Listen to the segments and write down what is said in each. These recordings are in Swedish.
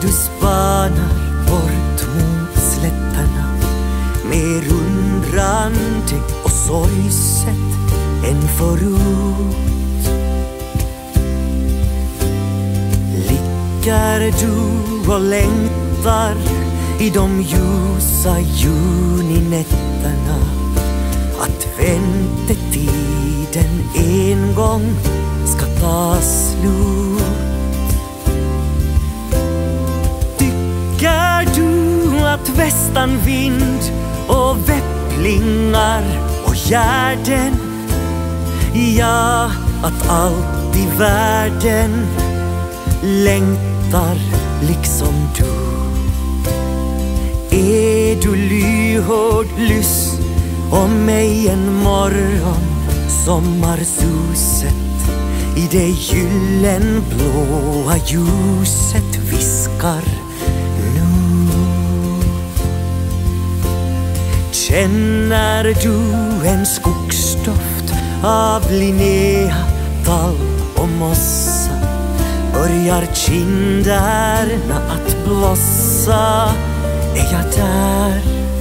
du spanar bort mot slättarna, mer undrande och sorgset än förut. Ligger du och längtar i de ljusa juninätterna, att väntetiden en gång ska ta slut? Tycker du att västanvind och väpplingar och gärden, ja, att allt i världen längtar liksom du? Är du lyhörd lyss om mig en morgon, sommarsuset i det gyllenblåa ljuset viskar nu? Känner du en skogsdoft av Linnea, tall och mossa? Börjar kinderna att blossa? Är jag där?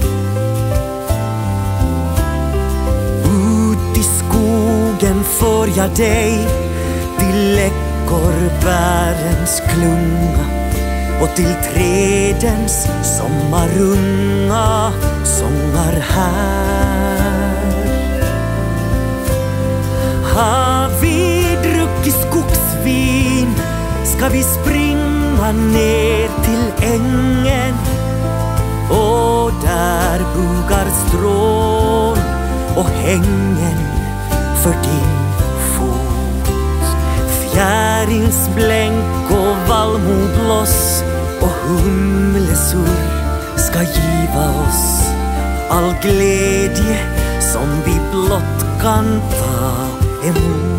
Ut i skogen får jag dig, till läckorbärens klunga och till trädens sommarunga sångar här. Har vi druckit skogsvin ska vi springa ner till ängen, och där bugar strån och hängen för din fot. Fjärilsblänk och vallmobloss och humlesurr ska giva oss all glädje som vi blott kan ta emot.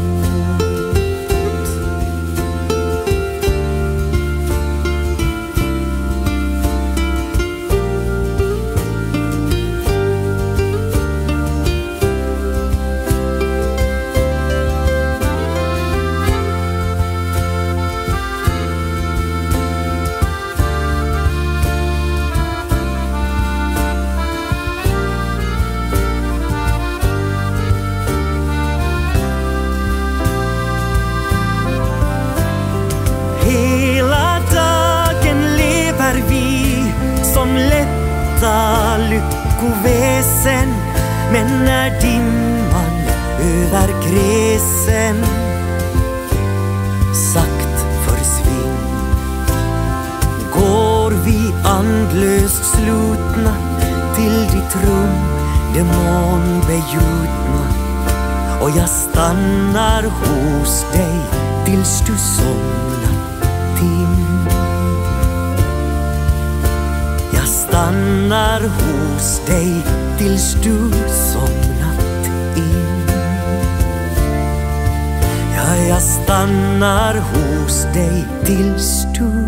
Hela dagen lever vi som lätta lyckoväsen, men när dimman över gräsen sakt försvinn, går vi andlöst slutna till ditt rum, demonbejutna, och jag stannar hos dig tills du somnar. Jag stannar hos dig tills du somnat in. Ja, jag stannar hos dig tills du